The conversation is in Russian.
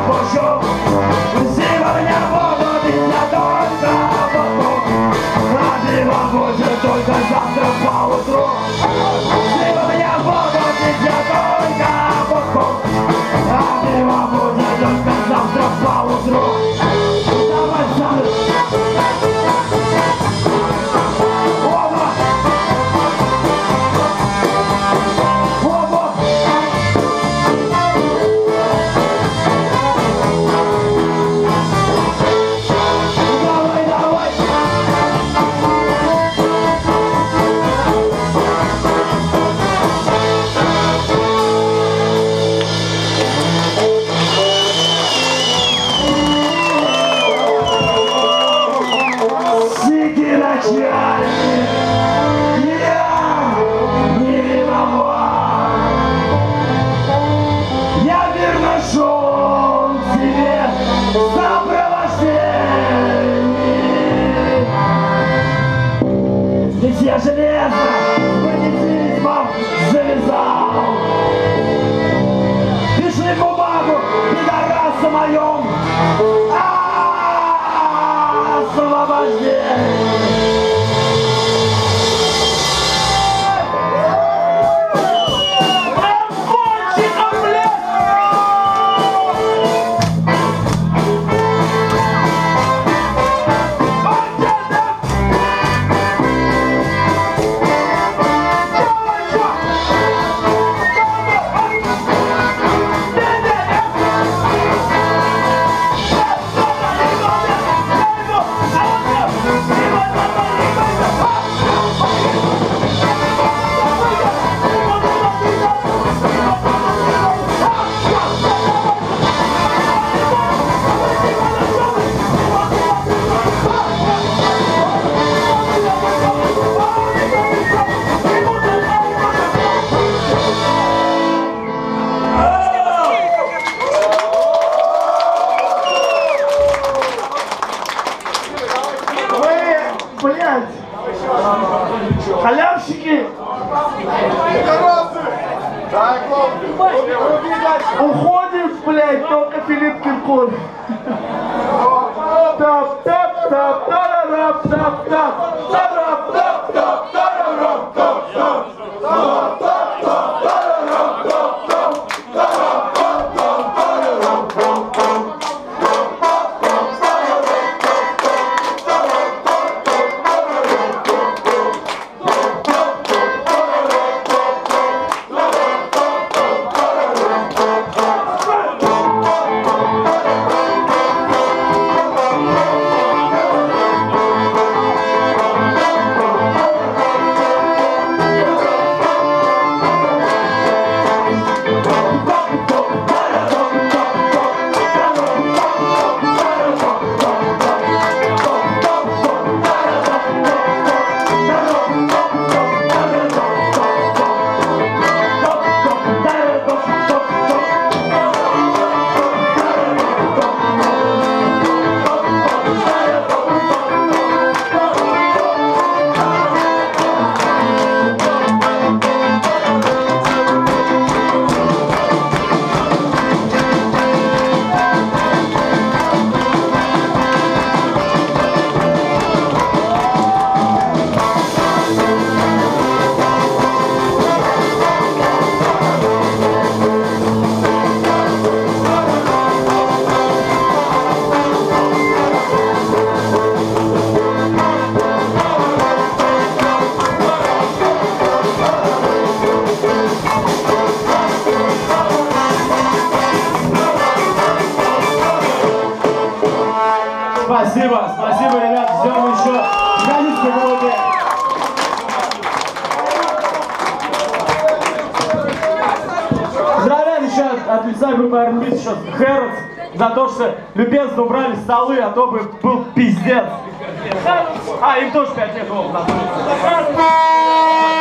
пошел. Сегодня будут и не только вокруг, а пиво будет только завтра поутру. Сегодня будут и не только вокруг, а пиво будет только завтра поутру. Давай, Саныч! Я железно с бандитизмом завязал. Пиши бумагу, пидорас о моем освобождении. Халявщики! Уходит, блядь, только Филипп Киркоров. Спасибо, спасибо, ребят, ждем еще. Приходите сегодня. Поздравляем еще от лица группы R&B сейчас Хэротс за то, что любезно убрали столы, а то бы был пиздец. А, им тоже 5 лет.